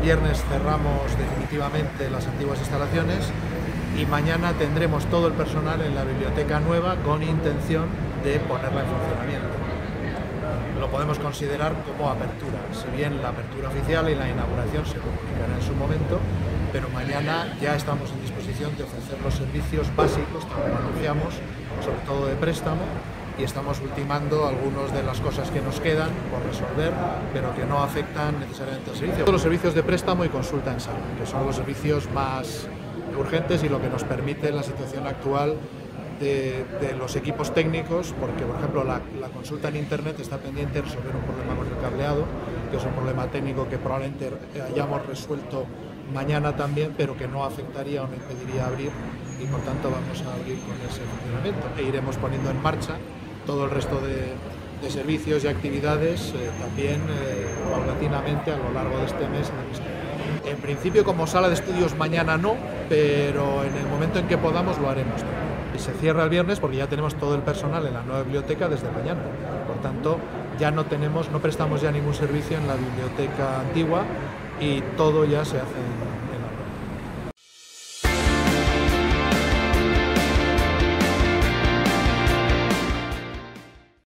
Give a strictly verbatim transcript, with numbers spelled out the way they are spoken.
viernes cerramos definitivamente las antiguas instalaciones y mañana tendremos todo el personal en la biblioteca nueva con intención de ponerla en funcionamiento. Lo podemos considerar como apertura, si bien la apertura oficial y la inauguración se comunicará en su momento, pero mañana ya estamos en disposición de ofrecer los servicios básicos, tal como anunciamos, sobre todo de préstamo, y estamos ultimando algunas de las cosas que nos quedan por resolver, pero que no afectan necesariamente al servicio. Todos los servicios de préstamo y consulta en sala, que son los servicios más urgentes y lo que nos permite en la situación actual de, de los equipos técnicos, porque por ejemplo la, la consulta en internet está pendiente de resolver un problema con el cableado, que es un problema técnico que probablemente hayamos resuelto mañana también, pero que no afectaría o no impediría abrir, y por tanto vamos a abrir con ese funcionamiento e iremos poniendo en marcha todo el resto de, de servicios y actividades eh, también eh, paulatinamente a lo largo de este mes. En principio, como sala de estudios mañana no, pero en el momento en que podamos lo haremos. Y se cierra el viernes porque ya tenemos todo el personal en la nueva biblioteca desde mañana. Por tanto, ya no tenemos, no prestamos ya ningún servicio en la biblioteca antigua y todo ya se hace en